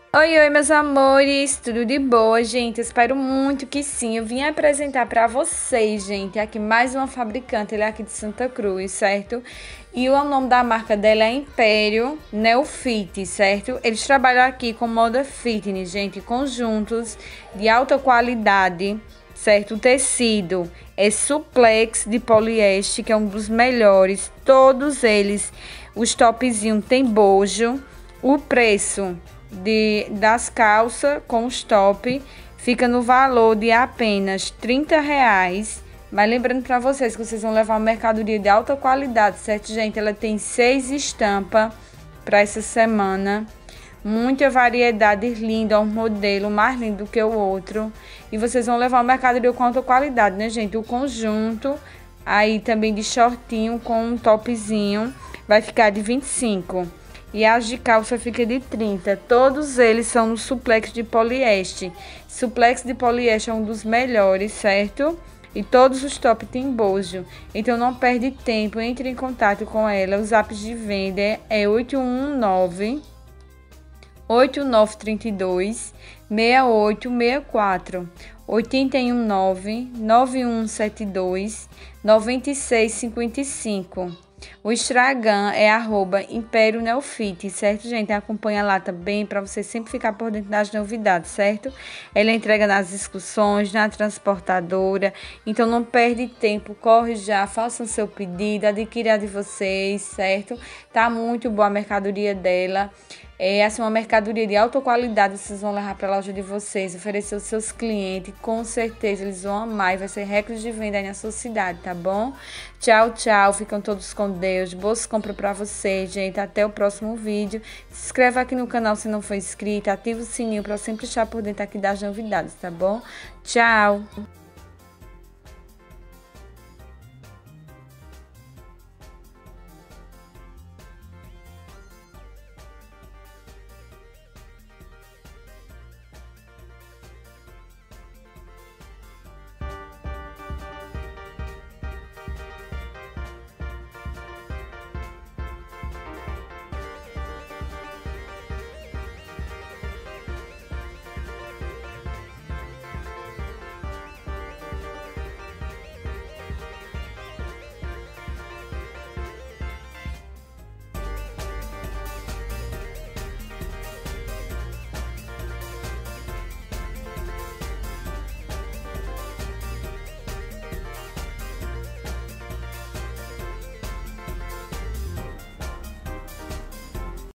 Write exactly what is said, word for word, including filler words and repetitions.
Oi, oi, meus amores, tudo de boa, gente? Eu espero muito que sim. Eu vim apresentar para vocês, gente, aqui mais uma fabricante, ele é aqui de Santa Cruz, certo? E o nome da marca dela é Império Neofit, certo? Eles trabalham aqui com moda fitness, gente, conjuntos de alta qualidade, certo? O tecido é suplex de poliéster, que é um dos melhores. Todos eles, os topzinhos tem bojo. O preço de, das calças com os top fica no valor de apenas trinta reais. Mas lembrando para vocês que vocês vão levar uma mercadoria de alta qualidade, certo, gente? Ela tem seis estampas para essa semana. Muita variedade linda, um modelo mais lindo do que o outro. E vocês vão levar uma mercadoria com alta qualidade, né, gente? O conjunto aí também de shortinho com um topzinho vai ficar de vinte e cinco. E as de calça fica de trinta. Todos eles são no suplex de poliéster. Suplex de poliéster é um dos melhores, certo? E todos os top tem bojo. Então não perde tempo, entre em contato com ela. O zap de venda é oito um nove, oito nove três dois, seis oito seis quatro, oito um nove, nove um sete dois, nove seis cinco cinco. O Instagram é arroba Império Neofit, certo, gente? Acompanha lá também para você sempre ficar por dentro das novidades, certo? Ela entrega nas excursões, na transportadora. Então não perde tempo, corre já, façam seu pedido, adquira de vocês, certo? Tá muito boa a mercadoria dela. É assim, uma mercadoria de alta qualidade, vocês vão levar para a loja de vocês, oferecer aos seus clientes, com certeza eles vão amar e vai ser recorde de venda aí na sua cidade, tá bom? Tchau, tchau, ficam todos com Deus, boas compras para vocês, gente, até o próximo vídeo. Se inscreva aqui no canal se não for inscrito, ativa o sininho para sempre estar por dentro aqui das novidades, tá bom? Tchau!